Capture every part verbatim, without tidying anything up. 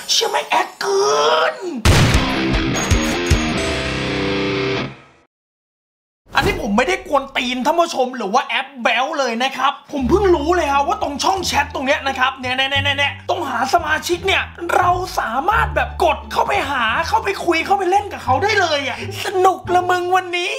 เชื่อไหมแอคเกินอันนี้ผมไม่ได้กวนตีนท่านผู้ชมหรือว่าแอปแบลเลยนะครับผมเพิ่งรู้เลยครับว่าตรงช่องแชทตรงเนี้ยนะครับเนี่ยเนี่ยเนี่ยเนี่ยตรงหาสมาชิกเนี่ยเราสามารถแบบกดเข้าไปหาเข้าไปคุยเข้าไปเล่นกับเขาได้เลยอ่ะสนุกละมึงวันนี้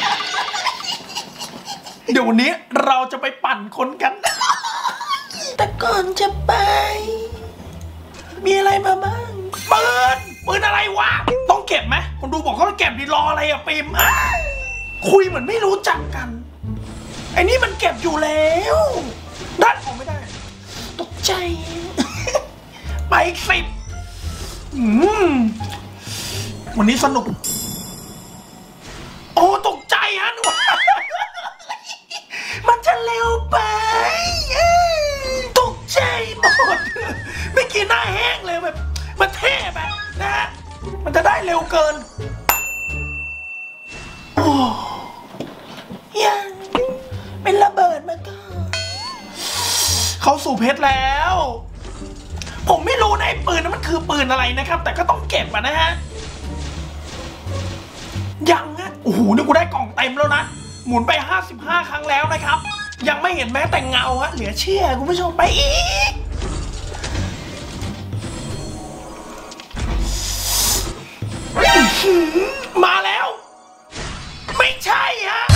เดี๋ยววันนี้เราจะไปปั่นคนกัน แต่ก่อนจะไปมีอะไรมาบ้างปืนปืนอะไรวะต้องเก็บไหมคนดูบอกเขาเก็บดีรออะไรอะปิมคุยเหมือนไม่รู้จักกันไอ้นี่มันเก็บอยู่แล้วด้านออกไม่ได้ตกใจ ไปสิบวันนี้สนุกโอ้ตกใจฮะหนู มันจะเร็วไปตกใจหมดไม่กินหน้าแห้งเลยแบบมันเท่แบบนะฮะมันจะได้เร็วเกินโอ้ยังเป็นระเบิดมาก็เขาสู่เพชรแล้วผมไม่รู้นะไอ้ปืนนั้นมันคือปืนอะไรนะครับแต่ก็ต้องเก็บอะนะฮะยังฮะโอ้โหนี่กูได้กล่องเต็มแล้วนะหมุนไปห้าสิบห้าครั้งแล้วนะครับยังไม่เห็นแม้แต่เงาฮะเหลือเชื่อคุณผู้ชมไปอีกมาแล้วไม่ใช่ฮะ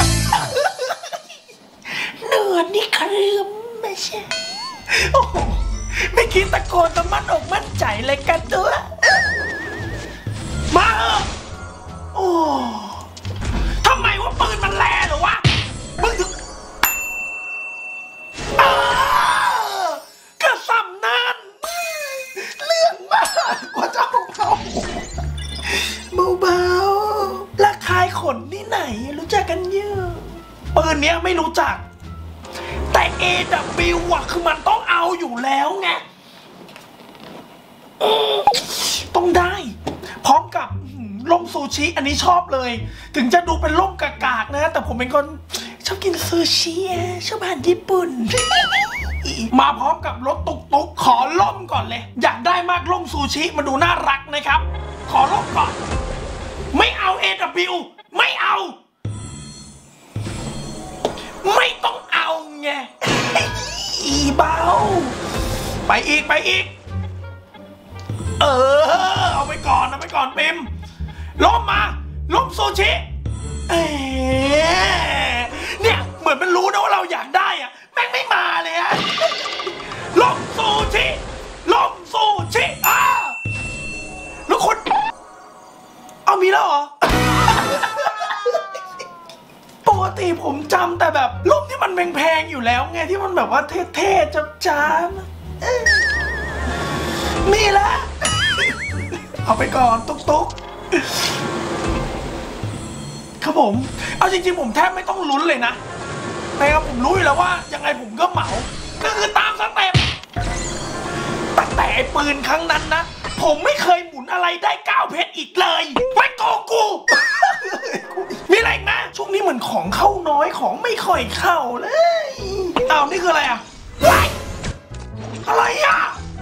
เนื้อนี่คลืมไม่ใช่โอ้โหไม่คิดตะโกนตะมั่นอกมั่นใจเลยกันตัวมาเออโอ้ทำไมว่าปืนมันแรงเหรอวะมึงถึงเออกระสำนั่นเรื่องมากกว่าเจ้าเขาเบาๆระคายขนที่ไหนรู้จักกันเยอะปืนเนี้ยไม่รู้จักแต่ เอ ดับเบิลยู อ่ะคือมันต้องเอาอยู่แล้วไงต้องได้พร้อมกับล่มซูชิอันนี้ชอบเลยถึงจะดูเป็นล่มกากๆนะแต่ผมเป็นคนชอบกินซูชิชอบอาหารญี่ปุ่น มาพร้อมกับรถตุกตุกขอล่มก่อนเลยอยากได้มากล่มซูชิมาดูน่ารักนะครับขอล่มก่อนไม่เอา เอ ดับเบิลยู ไม่เอาไม่ต้องเอาไงอีเบาไปอีกไปอีกเออเอาไปก่อนเอาไปก่อนปิมล้มมาล้มซูชิเอ๊เนี่ยเหมือนมันรู้นะว่าเราอยากได้อะแม่งไม่มาเลยฮะล้มซูชิล้มซูชิอ้าแล้วคนเอามีแล้วเหรอ ปกติผมจำแต่แบบรูปที่มันแพงๆอยู่แล้วไงที่มันแบบว่าเท่ๆจับจ้ามีแล้วเอาไปก่อนตุ๊กๆครับผมเอาจริงๆผมแทบไม่ต้องลุ้นเลยนะนะครับผมรู้อยู่แล้วว่ายังไงผมก็เหมาก็คือตามสเต็ปแต่แต่ปืนครั้งนั้นนะผมไม่เคยหมุนอะไรได้เก้าเพชรอีกเลยไม่โกกู มีอะไรอีกนะช่วงนี้เหมือนของเข้าน้อยของไม่ค่อยเข้าเลยอ้าวนี่คืออะไรอ่ะอะไรอ่ะ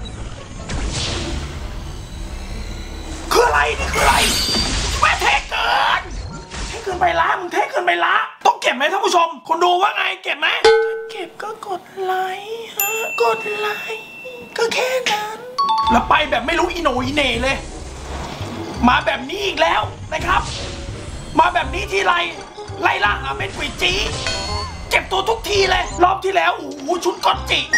คืออะไรนี่คืออะไรแม่เท่เกินเท่เกินไปละมึงเท่เกินไปละต้องเก็บไหมท่านผู้ชมคนดูว่าไงเก็บไหมเก็บก็กดไลค์ฮะกดไลค์ก็แค่นั้นแล้วไปแบบไม่รู้อีโหนอีเหน่เลยมาแบบนี้อีกแล้วนะครับมาแบบนี้ทีไรไล่ล่าหาเม็ดกุยจีเจ็บตัวทุกทีเลยรอบที่แล้วโอ้โหชุดก้อนจิ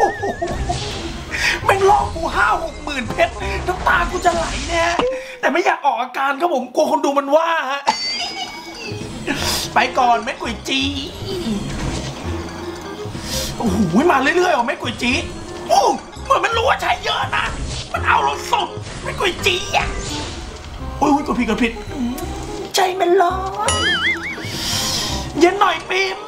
แม่งล่อกูห้าหกหมื่นเพชรน้ำตากูจะไหลแน่แต่ไม่อยากออกอาการครับผมกลัวคนดูมันว่าฮะไปก่อนเม็ดกุยจีโอ้โหมาเรื่อยๆอ่ะเม็ดกุยจีโอ้เหมือนมันรู้ว่าใช้เยอะนะมันเอาเราสุดเม็ดกุยจีอ่ะโอ้ยกดผิดกดผิดใจมันร้อนเย็นหน่อยปิม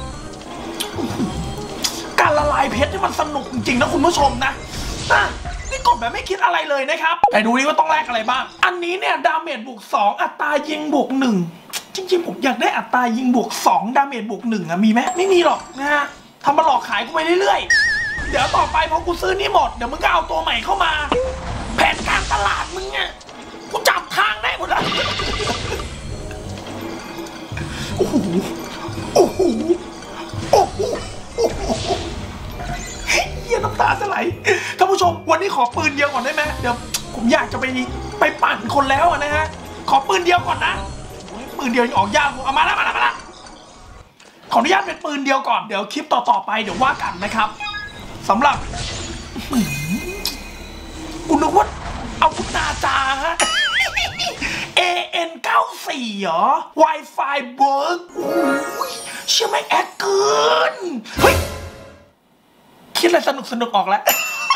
การละลายเพชรที่มันสนุกจริงๆนะคุณผู้ชมนะนี่กดแบบไม่คิดอะไรเลยนะครับแต่ดูนี่ว่าต้องแลกอะไรบ้างอันนี้เนี่ยดาเมจบวกสองอัตรายิงบวกหนึ่งจริงๆผมอยากได้อัตรายิงบวกสองดาเมจบวกหนึ่งอะมีไหมไม่มีหรอกนะฮะทำมาหลอกขายกูไปเรื่อยๆเดี๋ยวต่อไปพอกูซื้อนี่หมดเดี๋ยวมึงก็เอาตัวใหม่เข้ามาแผนการตขอปืนเดียวก่อนได้ไหมเดี๋ยวผมอยากจะไปไปปั่นคนแล้วนะฮะขอปืนเดียวก่อนนะปืนเดียวออกยากเอามาแล้วมาแล้วมาแล้วขออนุญาตเป็นปืนเดียวก่อนเดี๋ยวคลิปต่อๆไปเดี๋ยวว่ากันนะครับสำหรับกูนึกว่าเอาพุนาจาฮะ เอ เอ็น เก้าสิบสี่ เหรอ Wi-Fi เวิร์กเชื่อไหมแอดเกินเฮ้ยคิดอะไรสนุกสนุกออกแล้ว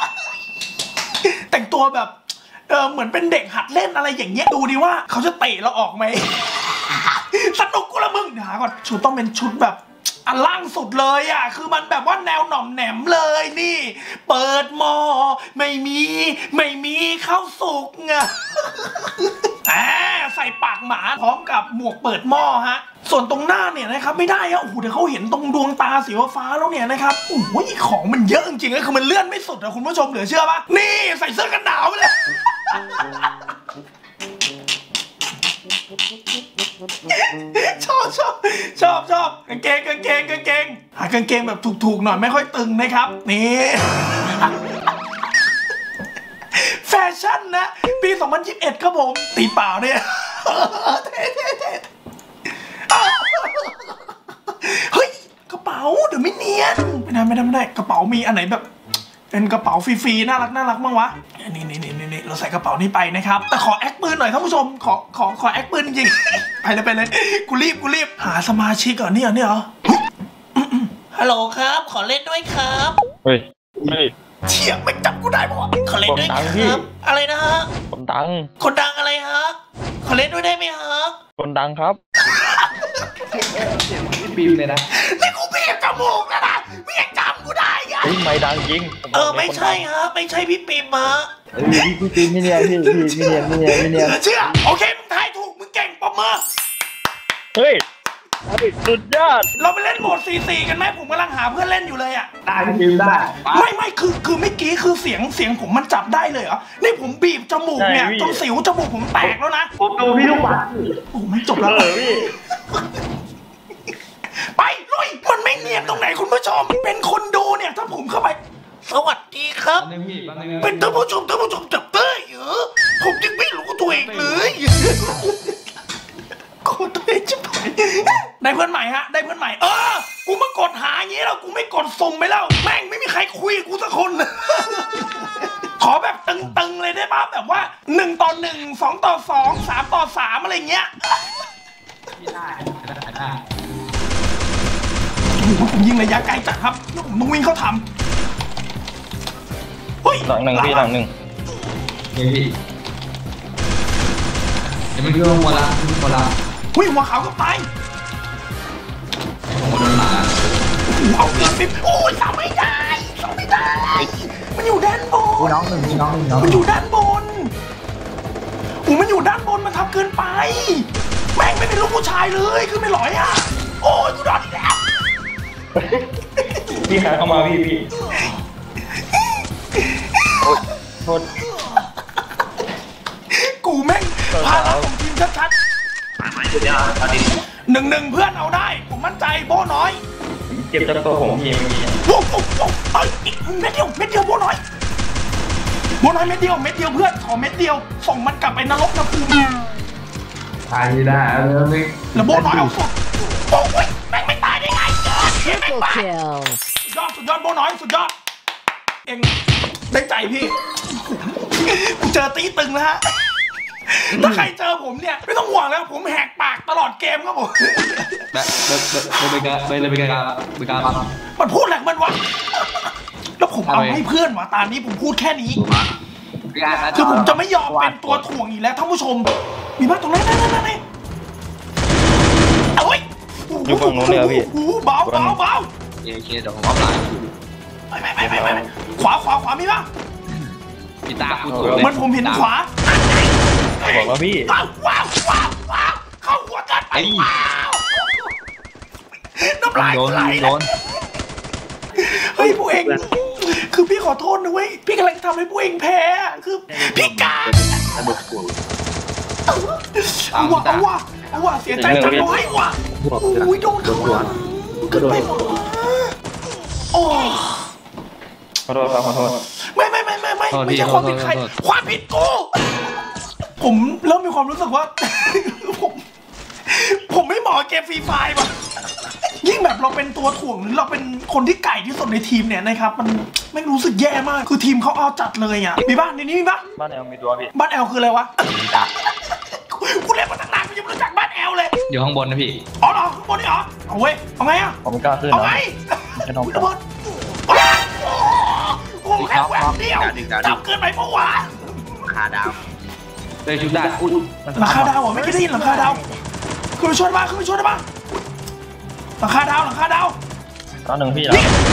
แต่งตัวแบบเออเหมือนเป็นเด็กหัดเล่นอะไรอย่างเงี้ยดูดิว่าเขาจะเตะเราออกไหม สนุกกูละมึงเดี๋ยวหาก่อนชุดต้องเป็นชุดแบบอันล่างสุดเลยอ่ะคือมันแบบว่าแนวหน่อมแหนมเลยนี่เปิดหม้อไม่มีไม่มีข้าวสุกไงอ่าใส่ปากหมาพร้อมกับหมวกเปิดหม้อฮะส่วนตรงหน้าเนี่ยนะครับไม่ได้อะโอ้โหเดี๋ยวเขาเห็นตรงดวงตาสีฟ้าแล้วเนี่ยนะครับโอ้โหของมันเยอะจริงๆก็คือมันเลื่อนไม่สุดอะคุณผู้ชมเหลือเชื่อปะนี่ใส่เสื้อกันหนาวไปเลยชอบชอบชอบชอบกางเกงกางเกงกางเกงหากางเกงแบบถูกๆหน่อยไม่ค่อยตึงนะครับนี่แฟชั่นนะปีสองพันยี่สิบเอ็ดครับผมตีเปล่าเนี่ยเท่เท่เท่เฮ้ยกระเป๋าเดี๋ยวไม่เนียนไม่ได้ไม่ได้ไม่ได้กระเป๋ามีอันไหนแบบเป็นกระเป๋าฟรีๆน่ารักน่ารักบ้างวะนี่นี่นี่นี่เราใส่กระเป๋านี้ไปนะครับแต่ขอแอคปืนหน่อยท่านผู้ชมขอขอขอแอคปืนจริงไปเลยไปเลยกูรีบกูรีบหาสมาชิกก่อนนี่เหรอนี่เหรอฮัลโหลครับขอเล่นด้วยครับเฮ้ยไม่เชี่ยไม่จับกูได้ปะวะขอเล่นด้วยครับอะไรนะฮะคนดังคนดังอะไรฮะขอเล่นด้วยได้ไหมฮะคนดังครับนี่บีมเลยนะนี่กูเบียดจมูกแล้วนะไม่อยากจำกูได้ยังไม่ดังจริงเออไม่ใช่ฮะไม่ใช่พี่ปิมฮะเออพี่พี่ปิมไม่เนียนพี่พี่ไม่เนียนไม่เนียนไม่เนียนเชื่อโอเคมึงทายถูกมึงเก่งปะเมื่อเฮ้ยสุดยอดเราไปเล่นโหมด ซี ซี กันไหมผมกำลังหาเพื่อนเล่นอยู่เลยอ่ะได้พี่ได้ไม่ไม่คือคือเมื่อกี้คือเสียงเสียงผมมันจับได้เลยเหรอนี่ผมบีบจมูกเนี่ยจนสิวจมูกผมแตกแล้วนะผมดูพี่ทุกวันโอ้ไม่จบแล้วเลยพี่ไปลุยมันไม่เนียนตรงไหนคุณผู้ชมเป็นคนดูเนี่ยถ้าผมเข้าไปสวัสดีครับเป็นท่านผู้ชมท่านผู้ชมจับได้เหรอผมยังไม่รู้ตัวเองเลยโคตรตัวเองจะไปได้เพื่อนใหม่ฮะได้เพื่อนใหม่เออกูมากดหาอย่างนี้แล้วกูไม่กดส่งไปแล้วแม่งไม่มีใครคุยกูสักคนขอแบบตึงๆเลยได้ป่ะแบบว่าหนึ่งต่อหนึ่งสองต่อสองสามต่อสามอะไรเงี้ยได้ได้ผมยิงระยะไกลจัดครับผมต้องวิ่งเข้าทำเฮ้ยหลังหนึ่งพี่หลังหนึ่งเฮ้ยพี่เดี๋ยวมันก็หมดละหมดละหุ้ยหัวขาวก็ตายผมโดนหมาเอาเกินไปโอ้ยทำไม่ได้ทำไม่ได้มันอยู่ด้านบนน้องหนึ่งน้องหนึ่งน้องมันอยู่ด้านบนโอ้มันอยู่ด้านบนมันทำเกินไปแม่งไม่เป็นลูกผู้ชายเลยคือไม่หลอยอ่ะโอ้ยกูโดนอีกแล้วพี่หาเข้ามาพี่พี่โทษกูแม่งพาเราของทีมชัดๆหนึ่งหนึ่งเพื่อนเอาได้ผมมั่นใจโบ้น้อยเจ็บตัวผมพี่โว้โว้โว้เอ้ยเม็ดเดียวเม็ดเดียวโบ้น้อยโบ้น้อยเม็ดเดียวเม็ดเดียวเพื่อนขอเม็ดเดียวส่งมันกลับไปนรกนะภูมิตายได้แล้วนี่แล้วโบ้น้อยเอาศพโอ้ยแม่งไม่ตายได้ไงสุดยอดสุดยอดโบ้น้อยสุดยอดเองได้ใจพี่กูเจอตีตึงแล้วฮะถ้าใครเจอผมเนี่ยไม่ต้องห่วงแล้วผมแหกปากตลอดเกมครับผมแบบแบบแบบเป็นการเป็นเป็นการเป็นการมันพูดแหลกมันวะแล้วผมเอาให้เพื่อนวะตอนนี้ผมพูดแค่นี้คือผมจะไม่ยอมเป็นตัวถ่วงอีกแล้วท่านผู้ชมมีบ้างตรงนั้นนั่นนั่นนั่นเอ้ยอยู่ฝั่งโน้นเลยพี่เบาเบาเบาโอเคเดี๋ยวผมเอาหลังไปไปไปไปไปขวาขวาขวามีป่ะพี่ตาพูดมันผมเห็นขวาบอกว่าพี่ว้าวว้าวว้าวว้าวเข้าหัวกันไปว้าวน้ำลายไหลเฮ้ยพวกเองคือพี่ขอโทษนะเว้ยพี่กำลังทำให้พวกเองแพ้คือพี่กาเอาว่ะเอาว่ะเอาว่ะเสียใจจังเลยว่ะโอ้ยโดนเขาเกิดไปหมดโอ้ขอโทษครับขอโทษไม่ไม่ไม่ไม่ไม่ไม่ไม่ใช่ความผิดใครความผิดกูผมเริ่มมีความรู้สึกว่า ผมผมไม่เหมาะเกมฟรีไฟร์ป่ะยิ่งแบบเราเป็นตัวถ่วงหรือเราเป็นคนที่ไก่ที่สุดในทีมเนี่ยนะครับมันไม่รู้สึกแย่มากคือทีมเขาเอาจัดเลยอ่ะมีบ้านในนี้มีบ้านบ้านแอลมีตัวพี่บ้านแอลคืออะไรวะกูเล่นมาตั้งนานกูยังไม่รู้จักบ้านแอลเลยอยู่ข้างบนนะพี่อ๋อเหรอข้างบนนี่เหรอเอาเว้ยเอาไงอ่ะผมไม่กล้าขึ้นเอาไงจะนอนระเบิดโอ้โหแค่แหวกเดียวจับเกินไปเมื่อวานราคาดาวเลยชุดได้อุ้ยราคาดาวเหรอไม่ได้ยินราคาดาวขึ้นไปช่วยมาขึ้นไปช่วยได้ปะราคาดาวราคาดาวตอนหนึ่งพี่เหรอ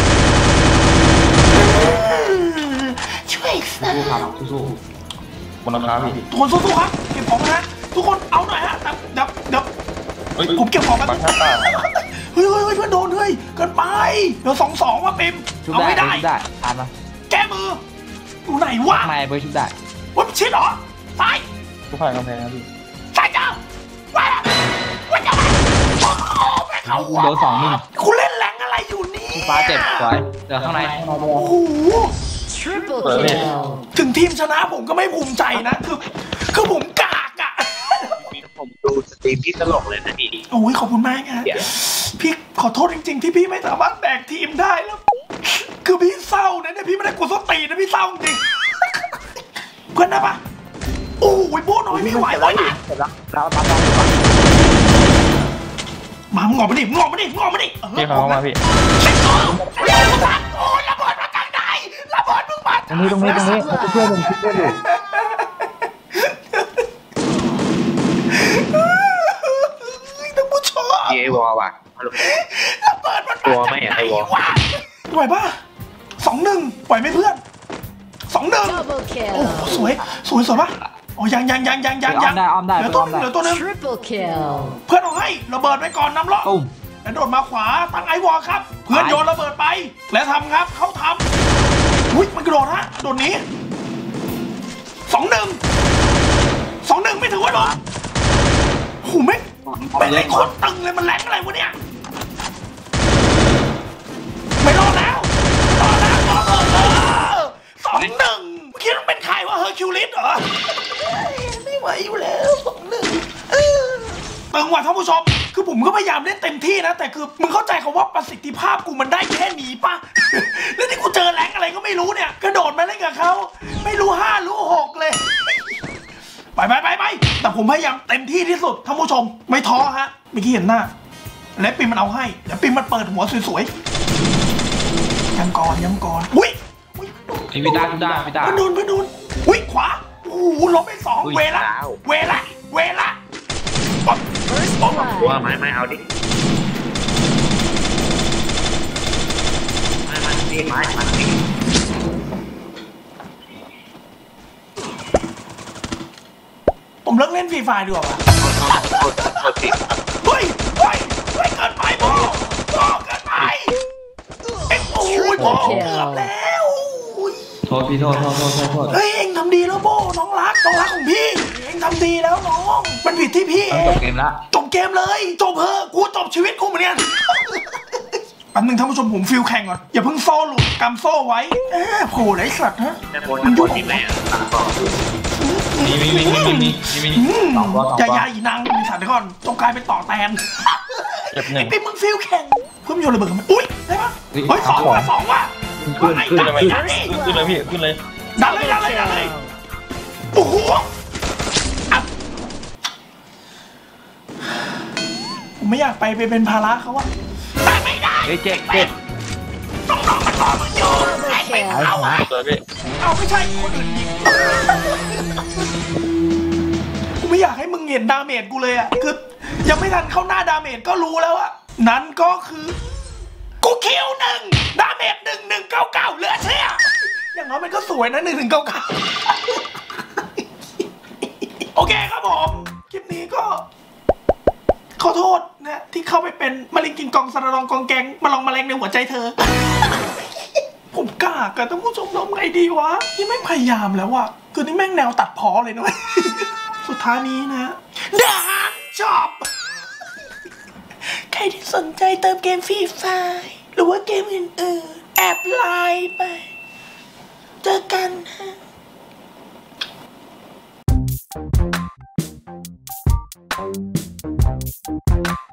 ช่วยสู้ครับสู้บนราคาพี่ทุกคนสู้ๆครับเก็บของนะทุกคนเอาหน่อยฮะเดี๋ยวเดี๋ยวผมเก็บของกันเฮ้ยเฮ้ยเฮ้ยเพื่อนโดนเฮ้ยเกินไปเดี๋ยวสองสองว่ะปิมเอาไม่ได้อ่านมาแก้มืออยู่ไหนวะไม่เบอร์ชุดได้ว่าชิดเหรอซ้ายทุกฝ่ายกำแพงครับพี่ซ้ายจ้าว้าว้าจ้าเขาโดนสองหนึ่งคุณเล่นแรงอะไรอยู่นี่ฟ้าเจ็บสวยเดี๋ยวข้างในโอ้โหถึงทีมชนะผมก็ไม่ภูมิใจนะคือคือผมกากอ่ะผมดูสตรีมที่ตลกเลยนะพี่โอ้ยขอบคุณมากนะพี่ขอโทษจริงๆที่พี่ไม่สามารถแบกทีมได้แล้วคือพี่เศร้านะเนี่ยพี่ไม่ได้กดสตีนะพี่เศร้าจริงเพื่อนนะปะโอ้ยโบ้น้อยไม่ไหววะนะมามึงออกมาดิมึงออกมาดิมึงออกมาดิพี่เขามาพี่เช็คของโอ้ยระเบิดมากลางไหนระเบิดมึงมาตรงนี้ตรงนี้ตรงนี้เขาจะเพื่อนผมคิดได้อยู่ต้องผู้ชมเย่วอว่ะระเบิดมันตัวไม่ไอ้วอไหวป่ะสองหนึ่งไหวไหมเพื่อนสองหนึ่งโอ้สวยสวยสวยป่ะอ๋อยังยังยังยังยังยังเหลือตัวนึงเหลือตัวนึงเพื่อนเอาให้ระเบิดไปก่อนน้ำล้อแล้วโดดมาขวาตั้งไอวอลครับเพื่อนโยนระเบิดไปแล้วทำครับเขาทำอุ้ยมันกระโดดฮะโดดนี้สองหนึ่งสองหนึ่งไม่ถือว่าโดนโหไม่ไม่ไอ้คนตึงเลยมันแรงอะไรวะเนี่ยไม่รอดแล้วรอดแล้วรอดแล้วสองหนึ่งคิดว่าเป็นใครวะเฮอร์คิวลิสเหรอไม่ไหวอยู่แล้วสองหนึ่งตึงว่ะท่านผู้ชมคือผมก็พยายามเล่นเต็มที่นะแต่คือมึงเข้าใจคำว่าประสิทธิภาพกูมันได้แค่นี้ป่ะแล้วที่กูเจอแรงอะไรก็ไม่รู้เนี่ยกระโดดมาเล่นกับเขาไม่รู้ห้ารู้หกเลยไปไปไปไปแต่ผมพยายามเต็มที่ที่สุดท่านผู้ชมไม่ท้อฮะเมื่อกี้เห็นหน้าและปิมมันเอาให้เดี๋ยวปิมมันเปิดหัวสวยๆยังก่อนยังก่อนอุ้ยพี่พี่ตาพี่ตาพี่ตาโดนโดนอุ้ยขวาโอ้โหล้มไปสองเวละเวละเวละว่าไม่ไม่เอาดิไม่มันดิไม่มันดิผมเลิกเล่นฟรีไฟดีกว่าเฮ้ยเฮ้ยเฮ้ยเกินไปโบ้โบ้เกินไปเอ็งโอ้ยโบ้เกือบแล้วโทษพี่โทษโทษโทษโทษเฮ้ยเอ็งทำดีแล้วโบ้น้องรักน้องรักของพี่เอ็งทำดีแล้วน้องมันผิดที่พี่เองจบเกมละจบเกมเลยจบเพอกูจบชีวิตกูเหมือนกันแป๊บนึงท่านผู้ชมผมฟิลแข่งก่อนอย่าเพิ่งโซ่หลุดกำโซ่ไว้เอ๊ะโผล่ไหนสัตว์ฮะมันยุ่งที่ไหนมีมีมีมีมีมีมีอย่าอย่าอีนางมีสัตว์ก่อนจงกลายเป็นต่อแตนไอ้ปิ๊มมึงฟิลแข่งเพิ่มโยนระเบิดกันอุ้ยได้ปะเฮ้ยสองว่ะสองว่ะขึ้นขึ้นเลยขึ้นเลยพี่ขึ้นเลยดันเลยดันเลยดันเลยโอ้โหผมไม่อยากไปไปเป็นภาระเขาอะแต่ไม่ได้เจ๊กเจ๊กต้องรอมันต่อมันโยนไอ้เป็นเอาอะเอาไม่ใช่คนอื่นยิงกูไม่อยากให้มึงเห็นดาเมจกูเลยอะคือยังไม่ทันเข้าหน้าดาเมจก็รู้แล้วอะนั่นก็คือกูคิวหนึ่งดาเมจหนึ่งหนึ่งเก้าเก้าเหลือเชื่ออย่างน้อยมันก็สวยนะหนึ่งหนึ่งเก้าเก้าโอเคครับผมคลิปนี้ก็ขอโทษนะที่เข้าไปเป็นมะเร็งกินกองสารรองกองแกงมาลองมะเร็งในหัวใจเธอผมกล้ากันต้องผู้ชมน้องไงดีวะนี่แม่งพยายามแล้วอะคือนี่แม่งแนวตัดพ้อเลยนะสุดท้ายนี้นะดานจบใครที่สนใจเติมเกมฟรีไฟร์หรือว่าเกมอื่นๆแอบไลน์ไปเจอกันฮะครับ